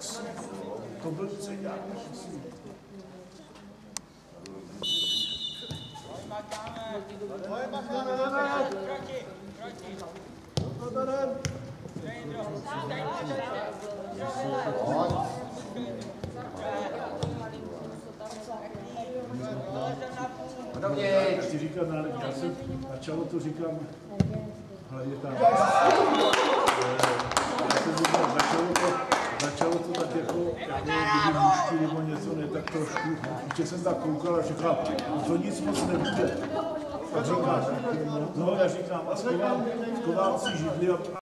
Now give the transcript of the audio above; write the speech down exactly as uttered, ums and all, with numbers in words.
To byl ceňák. Já ti říkám, já jsem začalo to říkám, ale je tam. Já jsem říkal, začalo to, začalo to tak jako, jako kdyby mužky nebo něco, ne tak trošku. Ještě jsem tak koukal a říkal, to nic moc nevíte. A říkám, no já říkám, a schovám, schovám si židli a